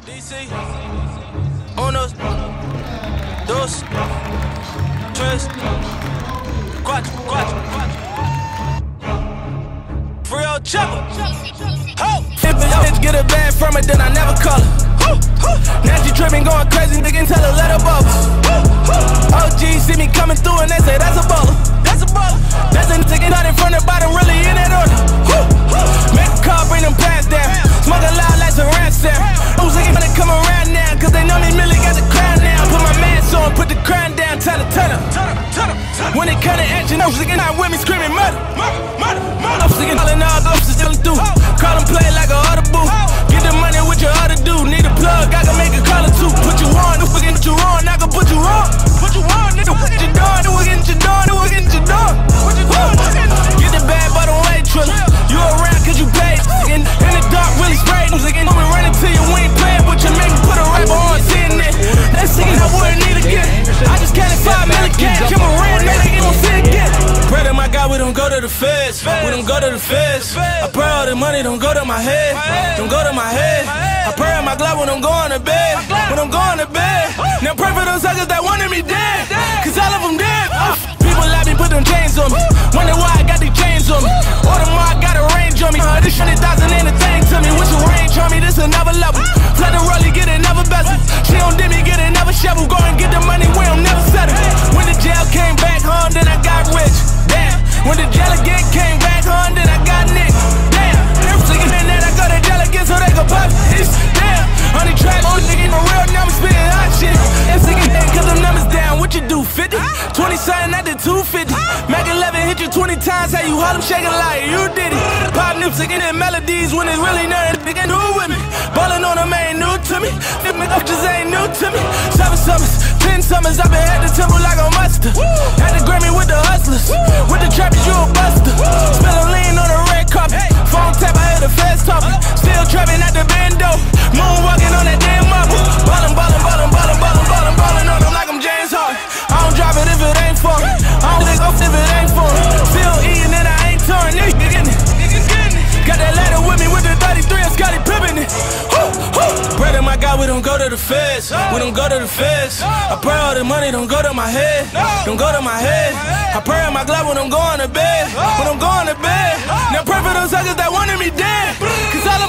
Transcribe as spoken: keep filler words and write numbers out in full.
D C, unos, dos, tres, cuatro, cuatro, free old chopper. Ho! If a bitch get a bag from it, then I never call her. Now she tripping, going crazy, nigga, tell her let her bubble. O G see me coming through and they say that's a baller. That's a baller. That's a nigga out in front of bottom, really in that order. Make a call, bring them pants down. Smoking loud like some ransom. Who's looking when they come around now? Cause they know me really got the crown now. Put my mask on, put the crown down, tell her, tell her. When it come to action, I was looking out with me screaming murder. I'm singing all in all ghosts still through. Call them play like a auto boo. Get the money with your other dude. Need a plug, I can make a call or two. Put you on, if we get you on, I can put you on. Put you on, nigga, put your door, do we get your door, do we get your door. Get the bad but don't wait, Triller. You around cause you paid. In, in the dark, really sprayed. I'm singing, I'm running to you, we ain't playing, but you make me put a rapper on sitting there. That singing I wouldn't need again. I just counted five million cash, I'm a red, man, they gon' see again. Pray to my God, we don't go to the feds. We don't go to the feds. I pray all the money don't go to my head. Don't go to my head. I pray on my glove when I'm going to bed. When I'm going to bed. Now pray for those suckers that wanted me dead. Cause all of them dead. People let me put them chains on me. Wonder why I got these chains on me. All the more I got a range on me. Uh, this hundred thousand ain't a thing to me. With your range on me, this another level. Flood the rollie, get another bezel. She don't dip me, get another shovel. Go and get the money, we don't never settle. When the jail came back home, then I got rich. Damn. When the jail again came back home, then I got nicked. Damn. They're thinking that I go to jail again so they can pop this. Damn. On the track, oh nigga, my real numbers spitting hot shit. And singing that cause them numbers down. What you do, fifty? twenty something, I did two fifty. Mac eleven hit you twenty times, how you hold them shaking like you did it. Pop nips singing in melodies when it's really nothing. Nigga new with me. Ballin' on them ain't new to me. Them niggas just ain't new to me. Seven summers, ten summers, I've been at the temple like a monster. Had the Grammy with the hustlers. With the trappers, you a buster. Spillin' lean on the red carpet. Phone tap, I hear the feds talking. Still trapping at the bando. Moonwalking on that damn marble. Ballin', ballin', ballin', ballin', ballin', ballin', ballin' on them like I'm James Harden. I don't drop it if it ain't for me. I don't think off if it ain't for me. Still eating and I ain't torn. Nigga getting it. Got that ladder with me with the thirty-three and Scotty Pippen it. Pray to my God, we don't go to the feds. We don't go to the feds. I pray all the money don't go to my head. Don't go to my head. I pray on my glove when I'm going to bed. When I'm going to bed. Now pray for those suckers that wanted me dead. Cause all